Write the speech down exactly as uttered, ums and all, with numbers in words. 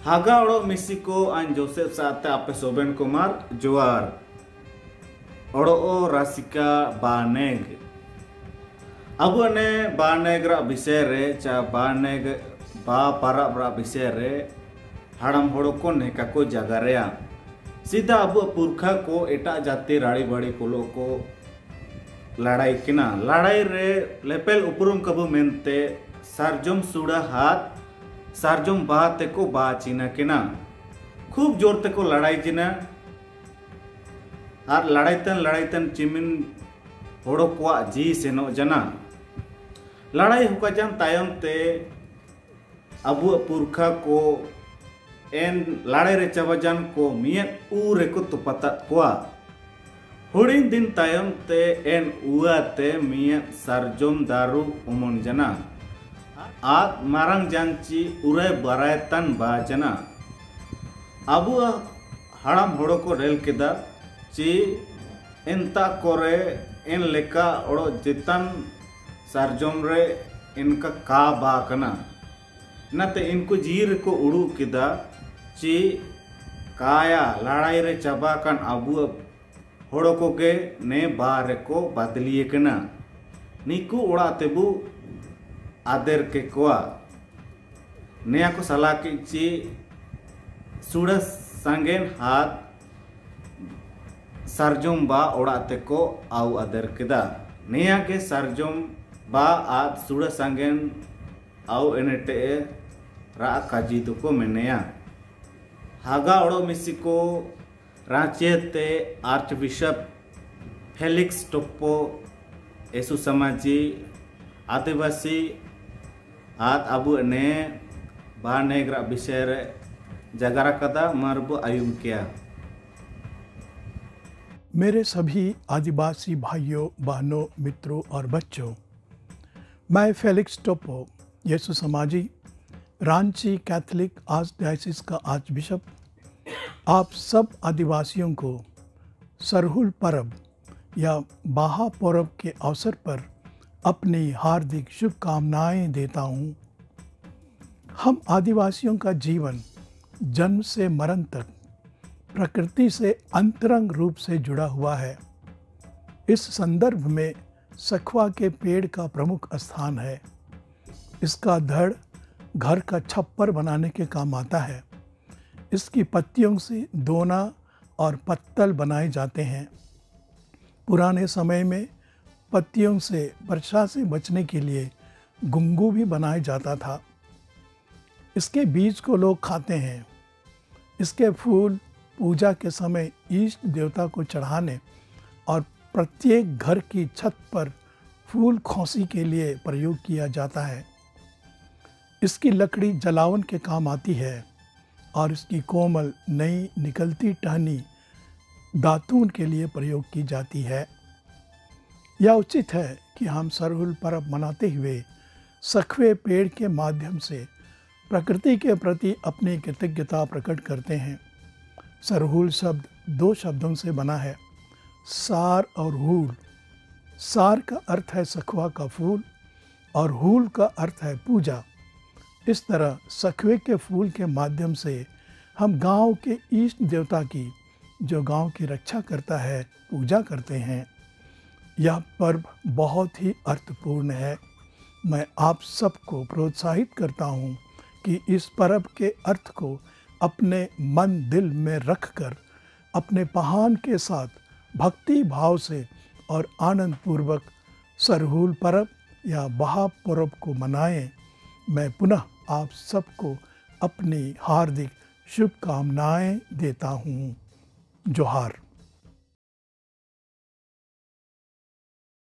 हागा ओड़ो मिसिको आन जोसेफ साते आपे सोबेन कुमार जोआर ओड़ो रासिका बानेग अब ने बानेग रा विषय रे चा बानेग बा पारा रा विषय रे हाड़म होड़ो को नेका को जगह रे सीधा अब पुरखा को एटा जाति राड़ी बाड़ी कोलो को लड़ाई किना लड़ाई रे लेपेल उपरुम कबू मेनते सार्जम सुड़ा हाथ सार्जम बाते को बाचिना किना खूब जोर ते को लड़ाई जिना और लड़ाईतन लड़ाईतन चिमिन होड़ो को जी सेनो जना लड़ाई हुका जान तायम ते अबु पुरखा को एन लड़ाई रे चाबाजान को मियन ऊ रे को तुपता कोआ हुडिन दिन तायम ते एन उआ ते मियन सार्जम दारू उमन जना आत मारंग जानची उरे बरायतन बाजना अबु हड़म होड़ो को रेल केदा ची इनता कोरे इन लेका ओड़ो जितन सार्जम रे इनका का बा कना नते इनको जीर को उड़ू केदा ची काया लड़ाई रे चाबा कन अबु होड़ो को के ने बारे को बदलिए कना निकु उड़ा तेबु आदर के कोआ नया को सलाह की ची सुड़ा संगेन हाथ सार्जम बा उड़ाते को आउ आदर केदा नया के सार्जम बा आद सुड़ा संगेन आउ एनेटे रा काजी तो को मेनेया हागा ओड़ो मिसिको रांचेते आर्च बिशप फेलिक्स टोप्पो एसु समाजी आदिवासी आत अबु ने बानेग्रा विषय रे जगरा कदा मरबो आयुम किया। मेरे सभी आदिवासी भाइयों बहनों मित्रों और बच्चों, मैं फेलिक्स टोप्पो यीशु समाजी रांची कैथोलिक आर्चडायोसिस का आर्च बिशप आप सब आदिवासियों को सरहुल पर्व या बाहा पर्व के अवसर पर अपनी हार्दिक शुभकामनाएं देता हूं। हम आदिवासियों का जीवन जन्म से मरण तक प्रकृति से अंतरंग रूप से जुड़ा हुआ है। इस संदर्भ में सखुआ के पेड़ का प्रमुख स्थान है। इसका धड़ घर का छप्पर बनाने के काम आता है। इसकी पत्तियों से दोना और पत्तल बनाए जाते हैं। पुराने समय में पत्तियों से वर्षा से बचने के लिए गुंगू भी बनाया जाता था। इसके बीज को लोग खाते हैं। इसके फूल पूजा के समय इष्ट देवता को चढ़ाने और प्रत्येक घर की छत पर फूल खोसी के लिए प्रयोग किया जाता है। इसकी लकड़ी जलावन के काम आती है और इसकी कोमल नई निकलती टहनी दातून के लिए प्रयोग की जाती है। यह उचित है कि हम सरहुल पर्व मनाते हुए सखुए पेड़ के माध्यम से प्रकृति के प्रति अपनी कृतज्ञता प्रकट करते हैं। सरहुल शब्द दो शब्दों से बना है, सार और हूल। सार का अर्थ है सखुआ का फूल और हूल का अर्थ है पूजा। इस तरह सखुए के फूल के माध्यम से हम गांव के इष्ट देवता की, जो गांव की रक्षा करता है, पूजा करते हैं। यह पर्व बहुत ही अर्थपूर्ण है। मैं आप सबको प्रोत्साहित करता हूँ कि इस पर्व के अर्थ को अपने मन दिल में रखकर अपने पहान के साथ भक्ति भाव से और आनंद पूर्वक सरहुल पर्व या बाहा पर्व को मनाएं। मैं पुनः आप सबको अपनी हार्दिक शुभकामनाएं देता हूँ। जोहार।